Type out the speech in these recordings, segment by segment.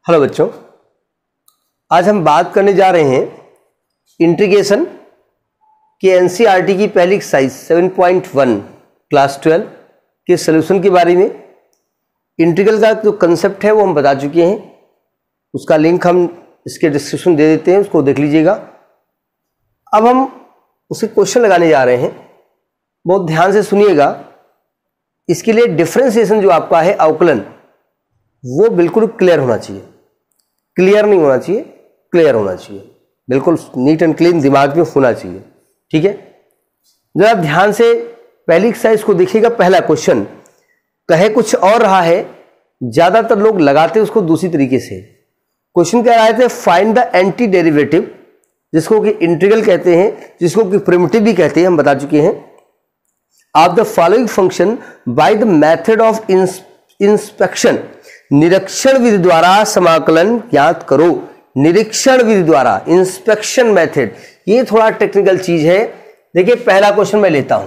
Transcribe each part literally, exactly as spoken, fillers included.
Hello बच्चों, आज हम बात करने जा रहे हैं इंटीग्रेशन के एनसीईआरटी की पहली exercise seven point one class twelve के सलूशन के बारे में। इंटीग्रल का जो कंसेप्ट है वो हम बता चुके हैं, उसका लिंक हम इसके डिस्क्रिप्शन दे देते हैं, उसको देख लीजिएगा। अब हम उसे क्वेश्चन लगाने जा रहे हैं, बहुत ध्यान से सुनिएगा। इसके लिए डिफरेंशिएशन जो आपका है अवकलन वो बिल्कुल क्लियर होना चाहिए, क्लियर नहीं होना चाहिए, क्लियर होना चाहिए, बिल्कुल नीट एंड क्लीन दिमाग में होना चाहिए। ठीक है, जरा ध्यान से पहली एक्सरसाइज को देखिएगा। पहला क्वेश्चन कहे कुछ और रहा है, ज्यादातर लोग लगाते उसको दूसरी तरीके से। क्वेश्चन कह रहे थे फाइंड द एंटी डेरिवेटिव, जिसको कि इंटीग्रल कहते हैं, जिसको कि प्रिमिटिव भी कहते हैं, हम बता चुके हैं। Of the following function by the method of inspection, निरीक्षण विधि द्वारा समाकलन ज्ञात करो। निरीक्षण विधि द्वारा, इंस्पेक्शन मेथड, ये थोड़ा टेक्निकल चीज है। देखिए पहला क्वेश्चन मैं लेता हूं,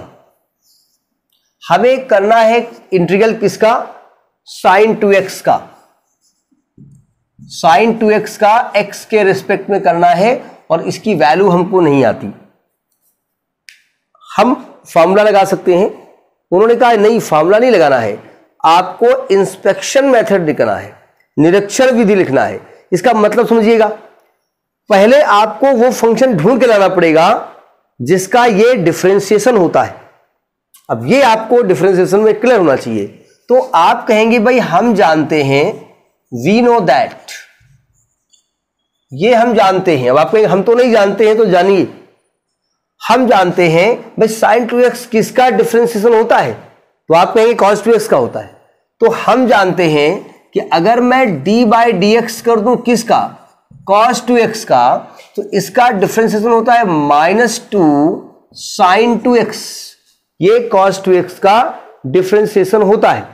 हमें करना है इंटीग्रल किसका, साइन टू एक्स का। साइन टू एक्स का एक्स के रिस्पेक्ट में करना है और इसकी वैल्यू हमको नहीं आती। हम फॉर्मूला लगा सकते हैं, उन्होंने कहा नहीं फॉर्मूला नहीं लगाना है, आपको इंस्पेक्शन मेथड लिखना है, निरीक्षण विधि लिखना है। इसका मतलब समझिएगा, पहले आपको वो फंक्शन ढूंढ के लाना पड़ेगा जिसका ये डिफरेंशिएशन होता है। अब ये आपको डिफरेंशिएशन में क्लियर होना चाहिए। तो आप कहेंगे भाई हम जानते हैं, वी नो दैट, ये हम जानते हैं। अब आप कहेंगे हम तो नहीं जानते हैं, तो जानिए हम जानते हैं भाई साइन टू एक्स किसका डिफरेंशिएशन होता है, तो आप कहेंगे कॉस टू एक्स का होता है। तो हम जानते हैं कि अगर मैं d बाई डी एक्स कर दूं किसका, कॉस टू एक्स का, तो इसका डिफरेंशिएशन होता है minus two sine two x. ये कॉस टू एक्स का डिफरेंशिएशन होता है।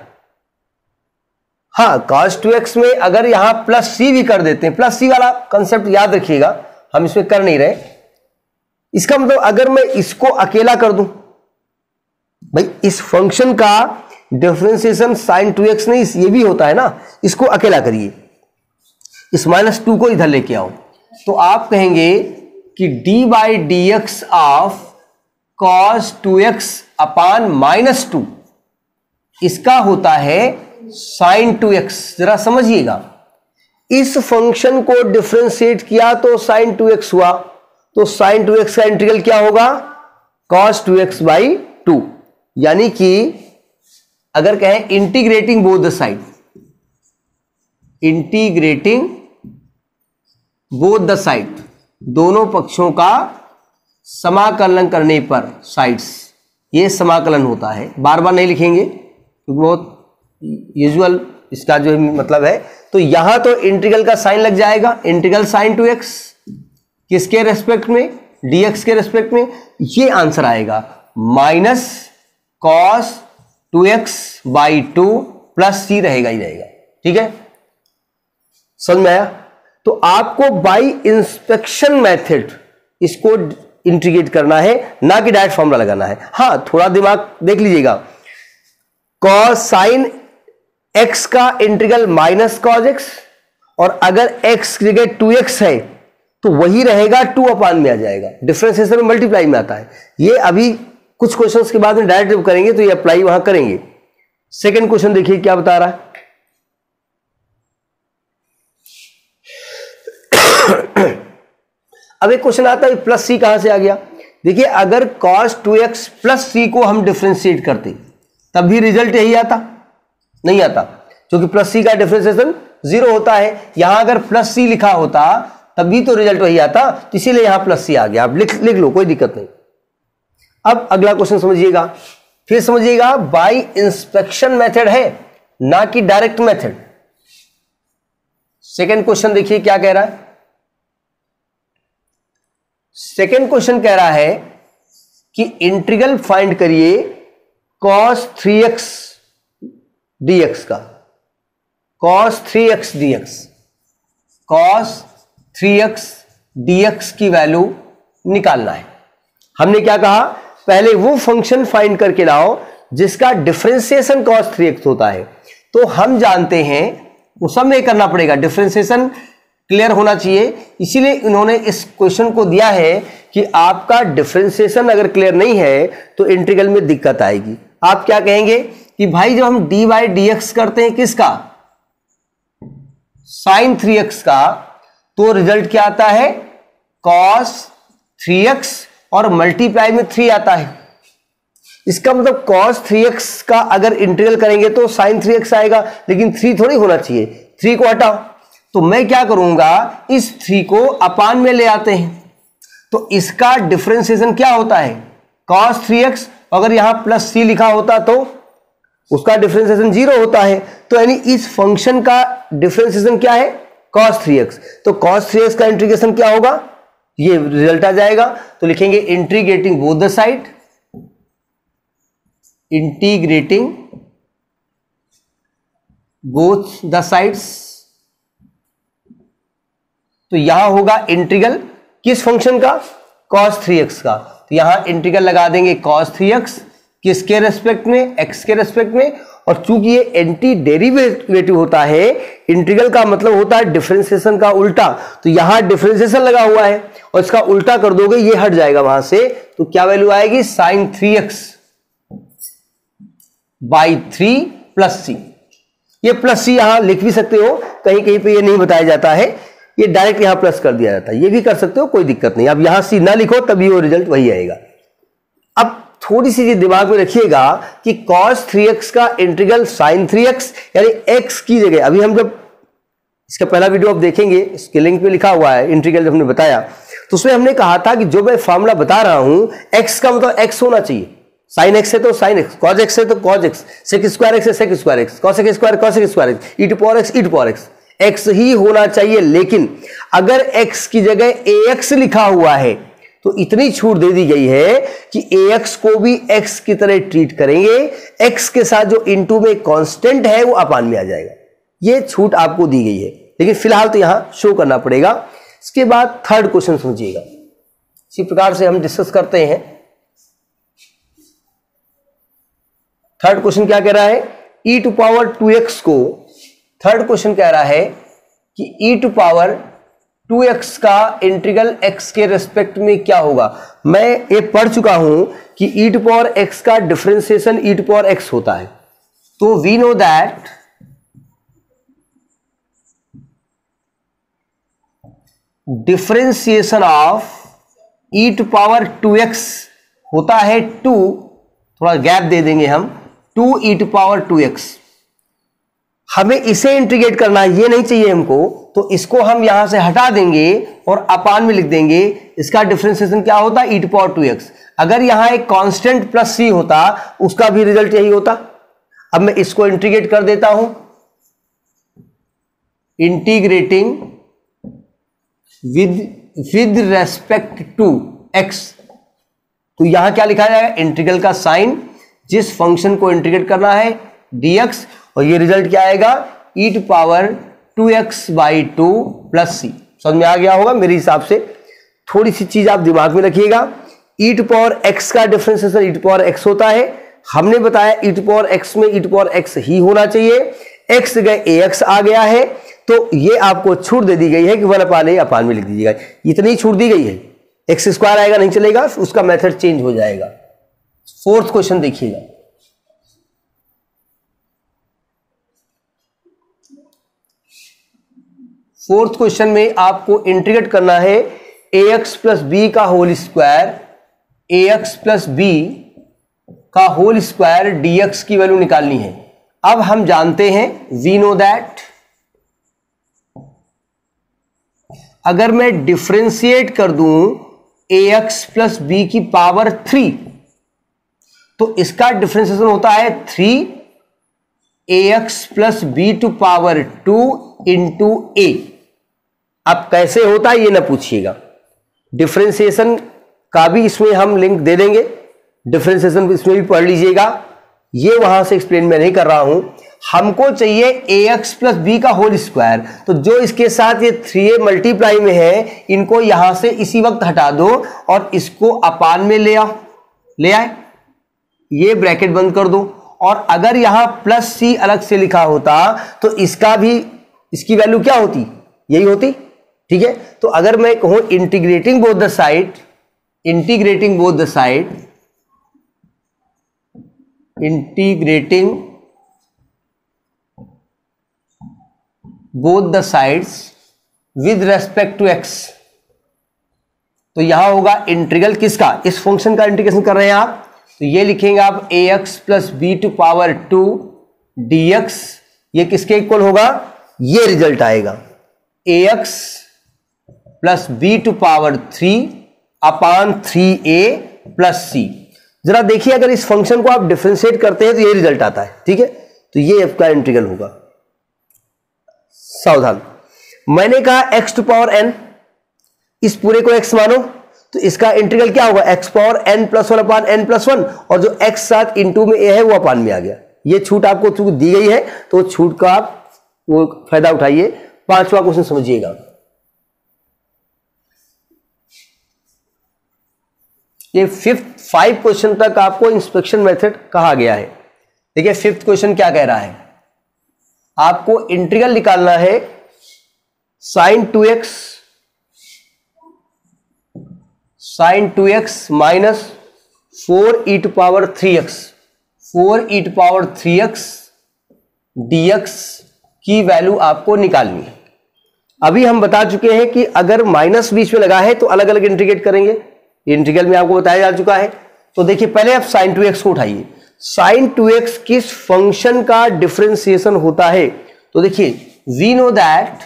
हाँ, कॉस टू एक्स में अगर यहां प्लस सी भी कर देते हैं, प्लस सी वाला कंसेप्ट याद रखिएगा, हम इसमें कर नहीं रहे। इसका मतलब अगर मैं इसको अकेला कर दूं, भाई इस फंक्शन का डिफरेंशिएशन साइन टू एक्स नहीं, ये भी होता है ना, इसको अकेला करिए, इस माइनस टू को इधर लेके आओ, तो आप कहेंगे कि d by d x of cos two x upon minus two, इसका होता है साइन टू एक्स। जरा समझिएगा, इस फंक्शन को डिफरेंशिएट किया तो साइन टू एक्स हुआ, तो साइन टू एक्स का इंटीग्रल क्या होगा, cos two x by two. यानी कि अगर कहें integrating both the side, integrating both the side, दोनों पक्षों का समाकलन करने पर, साइड्स, ये समाकलन होता है। बार बार नहीं लिखेंगे क्योंकि बहुत यूजुअल इसका जो मतलब है। तो यहां तो इंटीग्रल का साइन लग जाएगा, इंटीग्रल साइन टू एक्स किसके रेस्पेक्ट में, dx के रेस्पेक्ट में, ये आंसर आएगा minus cos two x by two plus c रहेगा ही रहेगा। ठीक है, समझ में आया। तो आपको बाई इंस्पेक्शन मेथड इसको इंटीग्रेट करना है, ना कि डायरेक्ट फॉर्मूला लगाना है। हां, थोड़ा दिमाग देख लीजिएगा, कॉस साइन एक्स का इंटीग्रल माइनस कॉस एक्स, और अगर एक्स की जगह टू एक्स है तो वही रहेगा, टू अपान में आ जाएगा, डिफरेंशिएशन में मल्टीप्लाई में आता है। ये अभी कुछ क्वेश्चंस के बाद में डायरेक्ट जब करेंगे तो ये अप्लाई वहां करेंगे। सेकंड क्वेश्चन देखिए क्या बता रहा है। अब एक क्वेश्चन आता है प्लस सी कहां से आ गया। देखिए अगर cos two x plus c को हम डिफरेंशिएट करते तब भी रिजल्ट यही आता, नहीं आता, क्योंकि प्लस सी का डिफरेंशिएशन जीरो होता है। यहां अगर प्लस सी लिखा होता तब भी तो रिजल्ट वही आता, इसीलिए यहां प्लस सी आ गया। आप लिख लिख लो, कोई दिक्कत नहीं। अब अगला क्वेश्चन समझिएगा, फिर समझिएगा, बाय इंस्पेक्शन मेथड है ना कि डायरेक्ट मेथड। सेकंड क्वेश्चन देखिए क्या कह रहा है। सेकंड क्वेश्चन कह रहा है कि इंटीग्रल फाइंड करिए cos थ्री एक्स dx का, cos three x dx, cos three x dx की वैल्यू निकालना है। हमने क्या कहा, पहले वो फंक्शन फाइंड करके लाओ जिसका डिफरेंशिएशन cos थ्री एक्स होता है। तो हम जानते हैं वो सब में करना पड़ेगा, डिफरेंशिएशन क्लियर होना चाहिए। इसीलिए इन्होंने इस क्वेश्चन को दिया है कि आपका डिफरेंशिएशन अगर क्लियर नहीं है तो इंटीग्रल में दिक्कत आएगी। आप क्या कहेंगे कि भाई जब हम डी बाई डी एक्स करते हैं किसका, साइन थ्री एक्स का, तो रिजल्ट क्या आता है, कॉस थ्री एक्स और मल्टीप्लाई में थ्री आता है। इसका मतलब cos थ्री एक्स का अगर इंटीग्रल करेंगे तो sin थ्री एक्स आएगा, लेकिन थ्री थोड़ी होना चाहिए, थ्री को हटाओ। तो मैं क्या करूंगा, इस थ्री को अपान में ले आते हैं, तो इसका डिफरेंशिएशन क्या होता है, cos थ्री एक्स। अगर यहां प्लस सी लिखा होता तो उसका डिफरेंशिएशन जीरो होता है। तो यानी इस फंक्शन का डिफरेंशिएशन क्या है, cos थ्री एक्स। तो cos थ्री एक्स का इंटीग्रेशन क्या होगा, ये रिजल्ट आ जाएगा। तो लिखेंगे integrating both the side, integrating both the sides. तो यहां होगा इंटीग्रल किस फंक्शन का, cos थ्री एक्स का। तो यहां इंटीग्रल लगा देंगे cos थ्री एक्स किसके रेस्पेक्ट में, x के रेस्पेक्ट में। और चूंकि ये एंटी डेरिवेटिव होता है, इंटीग्रल का मतलब होता है डिफरेंशिएशन का उल्टा, तो यहां डिफरेंशिएशन लगा हुआ है और इसका उल्टा कर दोगे, ये हट जाएगा वहां से। तो क्या वैल्यू आएगी, sine three x by three plus c. ये प्लस सी यहां लिख भी सकते हो, कहीं कहीं पे ये नहीं बताया जाता है, ये डायरेक्ट यहां प्लस कर दिया जाता है, ये भी कर सकते हो, कोई दिक्कत नहीं। अब यहां सी ना लिखो तभी वो रिजल्ट वही आएगा। अब थोड़ी सी दिमाग में रखिएगा कि cos थ्री एक्स का इंटीग्रल sin थ्री एक्स, यानी x की जगह, अभी हम जब इसका पहला वीडियो आप देखेंगे, इसके लिंक पे लिखा हुआ है इंटीग्रल, जब हमने बताया तो उसमें हमने कहा था कि जो मैं फॉर्मूला बता रहा हूं, x का मतलब x होना चाहिए, sin x है तो sin x, cos x है तो cos x, sec square x है sec square x, cos x square cos x square x, e to power x e to power x, x ही होना चाहिए। लेकिन अगर x की जगह ax लिखा हुआ है तो इतनी छूट दे दी गई है कि ax को भी x की तरह ट्रीट करेंगे, x के साथ जो इनटू में कांस्टेंट है वो अपान में आ जाएगा। ये छूट आपको दी गई है, लेकिन फिलहाल तो यहां शो करना पड़ेगा। इसके बाद थर्ड क्वेश्चन समझिएगा, इसी प्रकार से हम डिस्कस करते हैं। थर्ड क्वेश्चन क्या कह रहा है, e to power two x को, थर्ड क्वेश्चन कह रहा है कि e to power two x का इंटीग्रल x के रेस्पेक्ट में क्या होगा। मैं ये पढ़ चुका हूं कि e टू पावर x का differentiation e to power x होता है। तो we know that differentiation of e to power two x होता है टू, थोड़ा गैप दे देंगे हम, two e to power two x. हमें इसे इंटीग्रेट करना है, ये नहीं चाहिए हमको, तो इसको हम यहां से हटा देंगे और अपान में लिख देंगे। इसका डिफरेंशिएशन क्या होता है, e to power two x. अगर यहां एक कांस्टेंट प्लस सी होता, उसका भी रिजल्ट यही होता। अब मैं इसको इंटीग्रेट कर देता हूं, integrating with with respect to x. तो यहां क्या लिखा जाएगा, इंटीग्रल का साइन, जिस फंक्शन को इंटीग्रेट करना है dx, और ये रिजल्ट क्या आएगा, e to power two x by two plus c. समझ में आ गया होगा मेरे हिसाब से। थोड़ी सी चीज आप दिमाग में रखिएगा, e टू पावर x का differentiation e to power x होता है। हमने बताया e टू पावर x में e टू पावर x ही होना चाहिए, x जगह ax आ गया है, तो ये आपको छूट दे दी गई है कि वन अपान ए अपान में लिख दीजिएगा। इतनी छूट दी गई है, एक्स स्क्वायर आएगा नहीं चलेगा, उसका मेथड चेंज हो जाएगा। फोर्थ क्वेश्चन देखिएगा, फोर्थ क्वेश्चन में आपको इंटीग्रेट करना है ए एक्स प्लस बी का whole square, a x plus b का होल स्क्वायर डीएक्स की वैल्यू निकालनी है। अब हम जानते हैं, वी नो दैट अगर मैं डिफरेंशिएट कर दूं ए एक्स प्लस बी की पावर थ्री, तो इसका डिफरेंशिएशन होता है three a x plus b to power two into a. अब कैसे होता है ये ना पूछिएगा, डिफरेंशिएशन का भी इसमें हम लिंक दे देंगे, डिफरेंशिएशन इसमें भी पढ़ लीजिएगा, ये वहां से एक्सप्लेन मैं नहीं कर रहा हूं। हमको चाहिए ए एक्स प्लस बी का होल स्क्वायर, तो जो इसके साथ ये थ्री ए मल्टीप्लाई में है, इनको यहां से इसी वक्त हटा दो और इसको अपान में ले आओ, ले आए, ये ब्रैकेट बंद कर दो। और अगर यहां प्लस सी अलग से लिखा होता तो इसका भी इसकी वैल्यू क्या होती, यही होती। ठीक है, तो अगर मैं कहूं integrating both the side, integrating both the side, integrating both the sides with respect to x, तो यहां होगा इंटीग्रल किसका, इस फंक्शन का इंटीग्रेशन कर रहे हैं आप, तो ये लिखेंगे आप a x plus b to power two d x, ये किसके इक्वल होगा, ये रिजल्ट आएगा a x plus b to power three upon three a plus c. जरा देखिए अगर इस फंक्शन को आप डिफरेंशिएट करते हैं तो ये रिजल्ट आता है। ठीक है, तो ये एफ का इंटीग्रल होगा। सावधान, मैंने कहा एक्स टू पावर एन, इस पूरे को एक्स मानो, तो इसका इंटीग्रल क्या होगा, x power n plus one upon n plus one, और जो एक्स साथ इंटू में ए है वो अपान में आ गया। ये छूट आपको चूंकि दी गई है तो छूट का आप वो फायदा उठाइए। पांचवा क्वेश्चन समझिएगा, ये फिफ्थ फाइव क्वेश्चन तक आपको इंस्पेक्शन मेथड कहा गया है। देखिए फिफ्थ क्वेश्चन क्या कह रहा है, आपको इंटीग्रल निकालना है sine two x, sine two x minus four e to power three x, four e to power three x d x की वैल्यू आपको निकालनी है। अभी हम बता चुके हैं कि अगर माइनस बीच में लगा है तो अलग अलग इंटीग्रेट करेंगे, इंटीग्रल में आपको बताया जा चुका है। तो देखिए पहले आप साइन टू एक्स को उठाइए, साइन टू एक्स किस फंक्शन का डिफरेंशिएशन होता है, तो देखिए वी नो दैट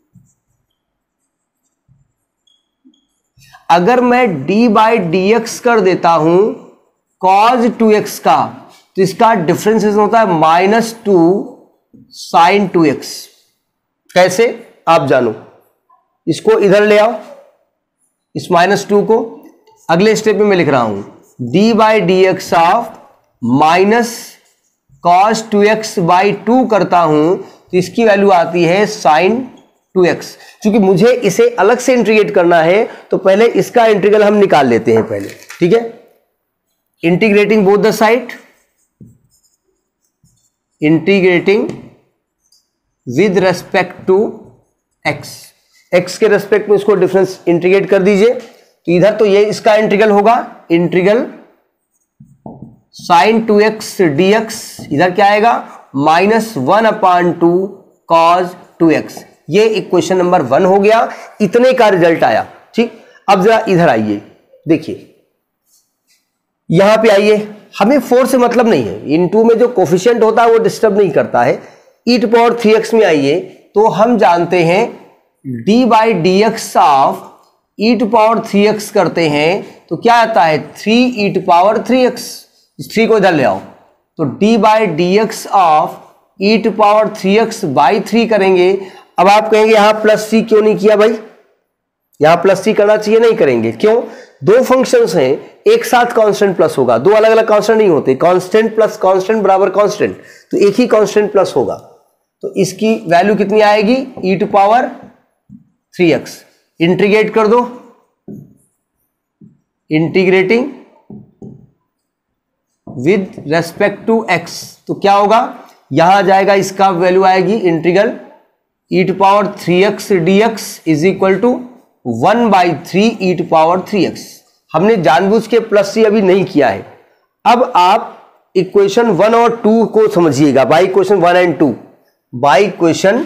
अगर मैं d बाई डी एक्स कर देता हूं कॉज टू एक्स का, तो इसका डिफरेंशिएशन होता है minus two sine two x. कैसे आप जानो, इसको इधर ले आओ, इस माइनस टू को, अगले स्टेप में मैं लिख रहा हूं d by d x of minus cos two x by two करता हूं, तो इसकी वैल्यू आती है साइन टू एक्स। क्योंकि मुझे इसे अलग से इंटीग्रेट करना है तो पहले इसका इंटीग्रल हम निकाल लेते हैं पहले। ठीक है, integrating both the side, integrating with respect to x, x के रेस्पेक्ट में इसको डिफरेंस इंटीग्रेट कर दीजिए, तो इधर तो ये इसका इंटीग्रल होगा, integral sine two x d x, इधर क्या आएगा minus one upon two cos two x. ये इक्वेशन नंबर वन हो गया, इतने का रिजल्ट आया। ठीक, अब जरा इधर आइए, देखिए यहां पे आइए, हमें फोर से मतलब नहीं है, इन टू में जो कोफिशिएंट होता है वो डिस्टर्ब नहीं करता है। E to power three x में आइए, तो हम जानते हैं d by d x of e to power three x करते हैं तो क्या आता है three e to power three x, इस थ्री को इधर ले आओ, तो d by d x of e to power three x by three करेंगे। अब आप कहेंगे यहां प्लस सी क्यों नहीं किया भाई, यहां प्लस सी करना चाहिए, नहीं करेंगे, क्यों, दो फंक्शंस हैं, एक साथ कांस्टेंट प्लस होगा, दो अलग अलग कांस्टेंट नहीं होते, कांस्टेंट प्लस कांस्टेंट बराबर कांस्टेंट, तो एक ही कांस्टेंट प्लस होगा, तो इसकी वैल्यू कितनी आएगी e to power three x. Integrate कर दो, integrating with respect to x, तो क्या होगा, यहां जाएगा, इसका वैल्यू आएगी integral e to power three x d x is equal to one by three e to power three x. हमने जानबूझ के प्लस सी अभी नहीं किया है। अब आप इक्वेशन वन और टू को समझिएगा, by equation one and two, by equation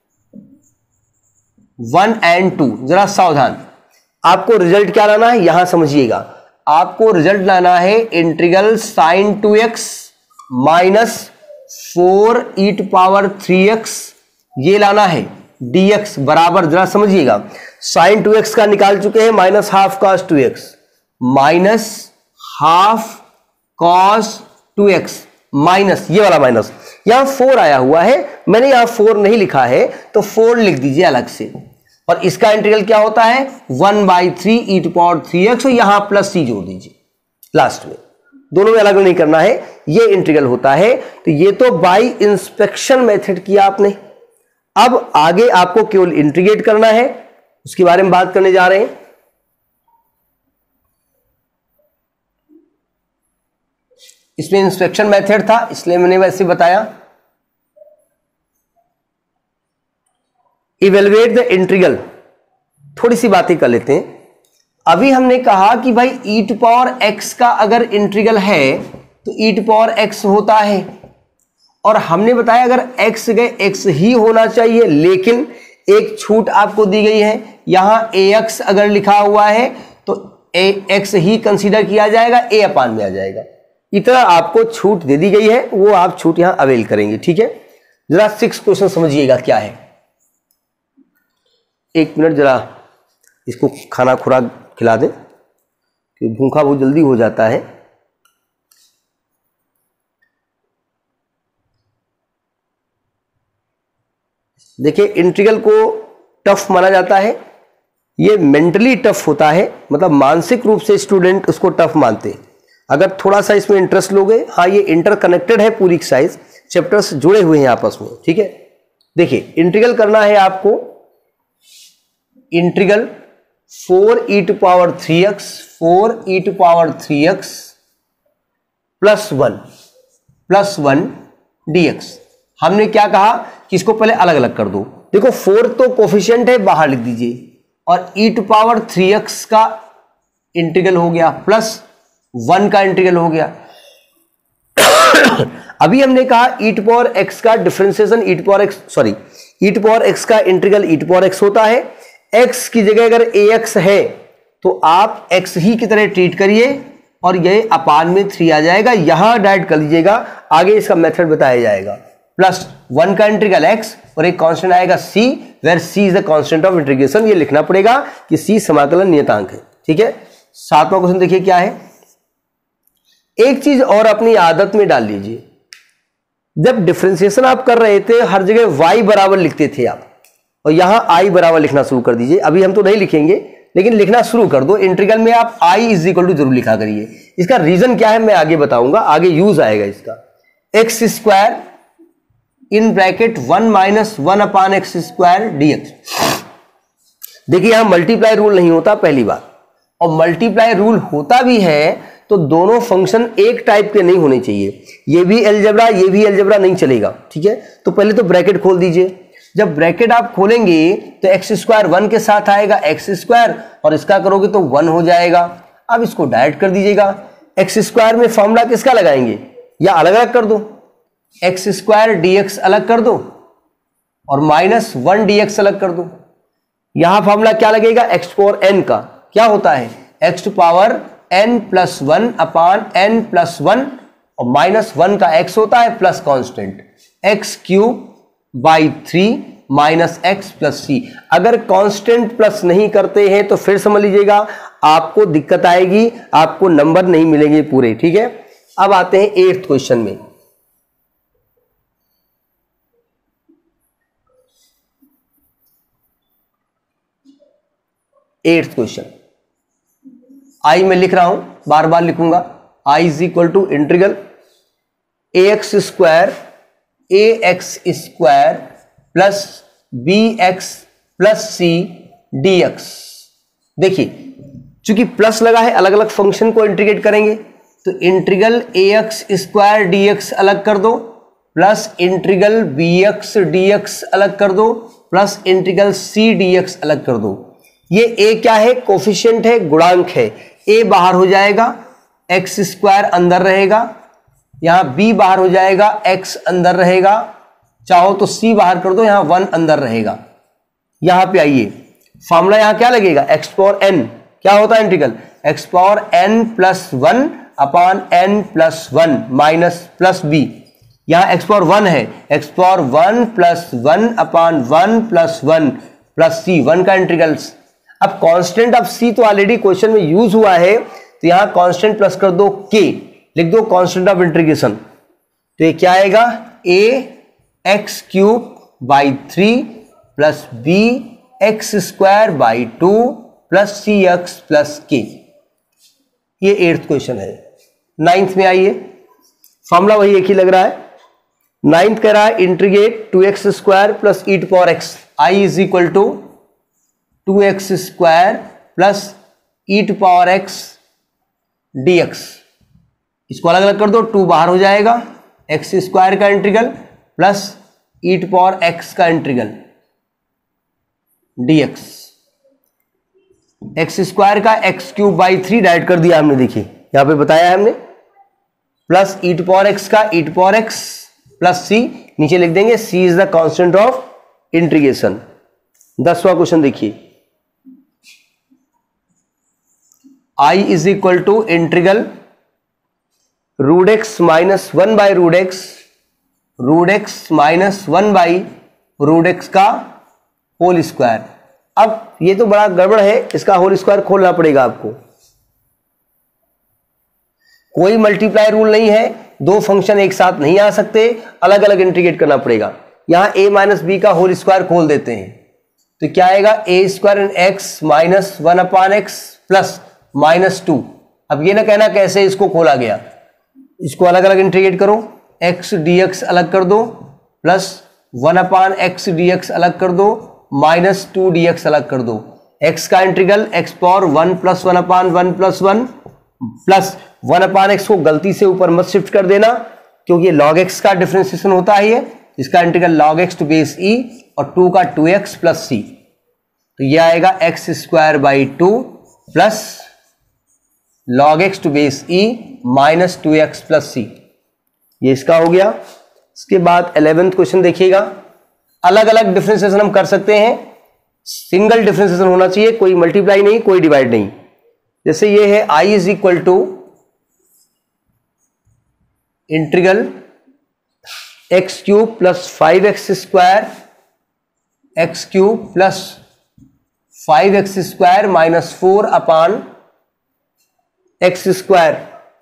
one and two, जरा सावधान, आपको रिजल्ट क्या लाना है यहां समझिएगा, आपको रिजल्ट लाना है integral sine two x minus four e to power three x, ये लाना है dx बराबर, जरा समझिएगा, साइन टू एक्स का निकाल चुके हैं, minus half cos two x, minus half cos two x, minus ये वाला माइनस, यहां फोर आया हुआ है, मैंने यहां फोर नहीं लिखा है तो फोर लिख दीजिए अलग से, और इसका इंटीग्रल क्या होता है one by three e to power three x, और यहां प्लस सी जोड़ दीजिए लास्ट में, दोनों में अलग नहीं करना है, ये इंटीग्रल होता है। तो ये तो बाई इंस्पेक्शन मेथड किया आपने, अब आगे आपको केवल इंटीग्रेट करना है, उसके बारे में बात करने जा रहे हैं। इसमें इंस्पेक्शन मेथड था इसलिए मैंने वैसे बताया। Evaluate the integral. थोड़ी सी बातें कर लेते हैं। अभी हमने कहा कि भाई ई टू पावर एक्स का अगर इंटीग्रल है तो ई टू पावर एक्स होता है, और हमने बताया अगर एक्स गए एक्स ही होना चाहिए, लेकिन एक छूट आपको दी गई है, यहां ए एक्स अगर लिखा हुआ है तो ए एक्स ही कंसीडर किया जाएगा, ए अपान में आ जाएगा। इतना आपको छूट दे दी गई है, वो आप छूट यहां अवेल करेंगे। ठीक है, जरा सिक्स क्वेश्चन समझिएगा क्या है। एक मिनट, जरा इसको खाना खुराक खिला दें, क्योंकि भूखा बहुत जल्दी हो जाता है। देखिए, इंटीग्रल को टफ माना जाता है, ये मेंटली टफ होता है, मतलब मानसिक रूप से स्टूडेंट उसको टफ मानते हैं। अगर थोड़ा सा इसमें इंटरेस्ट लोगे, हाँ ये इंटरकनेक्टेड है, पूरी एक्सरसाइज चैप्टर्स जुड़े हुए हैं आपस में। ठीक है, देखिए इंटीग्रल करना है आपको, integral four e to power three x four e to power three x plus one plus one d x. हमने क्या कहा कि इसको पहले अलग अलग कर दो। देखो फोर तो कोफिशिएंट है, बाहर लिख दीजिए, और e to power three x का इंटीग्रल हो गया प्लस वन का इंटीग्रल हो गया। अभी हमने कहा ई टू पावर एक्स का differentiation e to power x sorry e to power x का integral e to power x होता है। एक्स की जगह अगर ए एक्स है तो आप एक्स ही की तरह ट्रीट करिए, और ये अपान में थ्री आ जाएगा, यहां डायरेक्ट कर लीजिएगा, आगे इसका मेथड बताया जाएगा। प्लस वन का इंटीग्रल एक्स और एक कांस्टेंट आएगा c, where c is the constant of integration. ये लिखना पड़ेगा कि सी समाकलन नियतांक है। ठीक है, सातवां क्वेश्चन देखिए क्या है। एक चीज और अपनी आदत में डाल लीजिए, जब डिफरेंशिएशन आप कर रहे थे हर जगह y बराबर लिखते थे आप, और यहां i बराबर लिखना शुरू कर दीजिए। अभी हम तो नहीं लिखेंगे, लेकिन लिखना शुरू कर दो। इंटीग्रल में आप i इज इक्वल टू जरूर लिखा करिए। इसका रीजन क्या है मैं आगे बताऊंगा, आगे यूज आएगा इसका। X square in bracket one minus one upon x square d x. देखिए यहां मल्टीप्लाई रूल नहीं होता पहली बात, और मल्टीप्लाई रूल होता भी है तो दोनों फंक्शन एक टाइप के नहीं होने चाहिए। ये भी अलजेब्रा ये भी अलजेब्रा नहीं चलेगा। ठीक है, तो पहले तो ब्रैकेट खोल दीजिए। जब ब्रैकेट आप खोलेंगे तो एक्स स्क्वायर वन के साथ आएगा एक्स स्क्वायर, और इसका करोगे तो वन हो जाएगा। अब इसको डायरेक्ट कर दीजिएगा। एक्स स्क्वायर में फॉर्मूला किसका लगाएंगे, या अलग अलग कर दो, एक्स स्क्वायर डी एक्स अलग कर दो और माइनस वन डी एक्स अलग कर दो। यहां फॉर्मूला क्या लगेगा, एक्स पावर एन का क्या होता है, x to power n plus one upon n plus one, और माइनस वन का एक्स होता है plus constant x cube by three minus x plus c. अगर कांस्टेंट प्लस नहीं करते हैं तो फिर समझ लीजिएगा आपको दिक्कत आएगी, आपको नंबर नहीं मिलेंगे पूरे। ठीक है, अब आते हैं एट्थ क्वेश्चन में। एट्थ क्वेश्चन आई में लिख रहा हूं, बार बार लिखूंगा। I is equal to integral a x square a x square plus b x plus c d x. देखिए चूंकि प्लस लगा है, अलग अलग फंक्शन को इंटीग्रेट करेंगे, तो integral a x square d x अलग कर दो, plus integral b x d x अलग कर दो, plus integral c d x अलग कर दो। ये ए क्या है, कोफिशिएंट है, गुणांक है। ए बाहर हो जाएगा, एक्स स्क्वायर अंदर रहेगा, यहां बी बाहर हो जाएगा, एक्स अंदर रहेगा, चाहो तो सी बाहर कर दो, यहां वन अंदर रहेगा। यहां पे आइए, फॉर्मूला यहां क्या लगेगा, एक्स पावर एन क्या होता है integral, x power n plus one upon n plus one minus plus b. यहां एक्स पावर वन है, x power one plus one upon one plus one plus c, one का integral. अब constant of c तो already question में use हुआ है, तो यहां कांस्टेंट प्लस कर दो के, लिख दो कांस्टेंट ऑफ इंटीग्रेशन। तो ये क्या आएगा, a x cube by three plus b x square by two plus c x plus k. ये एट्थ क्वेश्चन है। नाइन्थ में आइए, फॉर्मूला वही एक ही लग रहा है। नाइन्थ कह रहा है integrate two x square plus e to power x, I is equal to two x square plus e to power x d x. इसको अलग अलग कर दो, टू बाहर हो जाएगा, एक्स स्क्वायर का integral plus e to power x का integral. D x, x square का x cube by three direct कर दिया हमने, देखिए यहां पे बताया है हमने, plus e to power x का e to power x plus c, नीचे लिख देंगे c is the constant of integration. दसवां क्वेश्चन देखिए, I is equal to integral root x minus one by root x, root x minus one by root x का whole square. अब ये तो बड़ा गड़बड़ है, इसका होल स्क्वायर खोलना पड़ेगा आपको। कोई मल्टीप्लाई रूल नहीं है, दो फंक्शन एक साथ नहीं आ सकते, अलग अलग इंटीग्रेट करना पड़ेगा। यहां a माइनस बी का होल स्क्वायर खोल देते हैं, तो क्या आएगा a square in x minus one upon x plus minus two. अब ये ना कहना कैसे इसको खोला गया, इसको अलग अलग इंटीग्रेट करो, x dx अलग कर दो, plus one upon x d x अलग कर दो, माइनस टू डी एक्स अलग कर दो। x का integral x power one plus one upon one plus one, plus one upon x को गलती से ऊपर मत शिफ्ट कर देना, क्योंकि log x का डिफरेंशिएशन होता है ये, इसका integral log x to base e और टू का टू एक्स प्लस सी, तो ये आएगा x square by two plus log x to base e minus two x plus c, ये इसका हो गया। इसके बाद इलेवेंथ क्वेश्चन देखिएगा, अलग अलग डिफरेंशिएशन हम कर सकते हैं, सिंगल डिफरेंशिएशन होना चाहिए, कोई मल्टीप्लाई नहीं, कोई डिवाइड नहीं। जैसे ये है i is equal to integral x cube plus five x square, x cube plus five x square minus four upon x square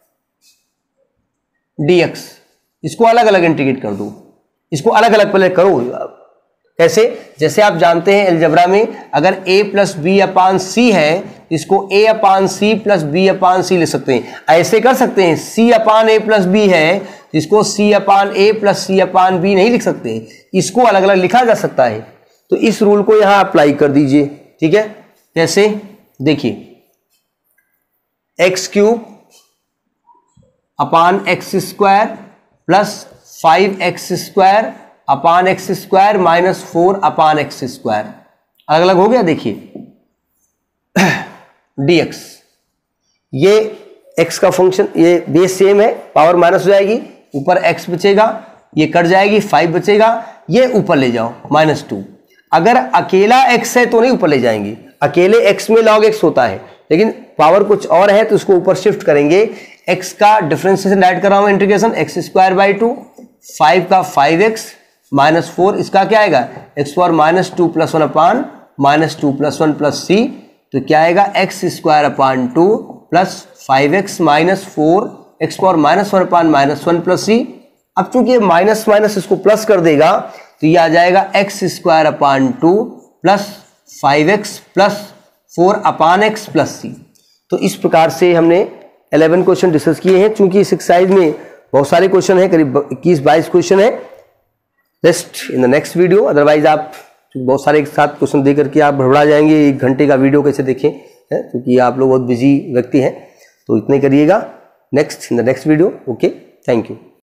dx। इसको अलग अलग इंटीग्रेट कर दो, इसको अलग अलग पहले करो। कैसे, जैसे आप जानते हैं अलजेब्रा में अगर a plus b upon c है, इसको a upon c plus b upon c ले सकते हैं। ऐसे कर सकते हैं c upon a plus b है, इसको c upon a plus c upon b नहीं लिख सकते, इसको अलग अलग लिखा जा सकता है। तो इस रूल को यहां अप्लाई कर दीजिए, ठीक है। कैसे, देखिए x cube upon x square plus five x square upon x square minus four upon x square, अलग अलग हो गया। देखिए dx, ये x का फंक्शन, ये बेस सेम है, पावर माइनस हो जाएगी, ऊपर x बचेगा, ये कट जाएगी, फाइव बचेगा, ये ऊपर ले जाओ माइनस टू। अगर अकेला x है तो नहीं ऊपर ले जाएंगे, अकेले x में log x होता है, लेकिन पावर कुछ और है तो उसको ऊपर शिफ्ट करेंगे। x का डिफरेंशिएशन ऐड कर रहा हूं integration, x square by two, five का फाइव एक्स माइनस फोर, इसका क्या आएगा x power minus two plus one upon minus two plus one plus c, तो क्या आएगा x square upon two plus five x minus four x power minus one upon minus one plus c. अब चूंकि minus minus इसको plus कर देगा तो ये आ जाएगा x square upon two plus five x plus four upon x plus c. तो इस प्रकार से हमने इलेवन क्वेश्चन डिस्कस किए हैं। चूंकि इस एक्सरसाइज में बहुत सारे क्वेश्चन है, करीब इक्कीस बाईस क्वेश्चन है। Rest in the next video, otherwise आप बहुत सारे एक साथ क्वेश्चन दे करके आप भड़बड़ा जाएंगे, एक घंटे का वीडियो कैसे देखें, है क्योंकि आप लोग बहुत बिजी व्यक्ति हैं, तो इतने करिएगा। Next in the next video, okay, thank you.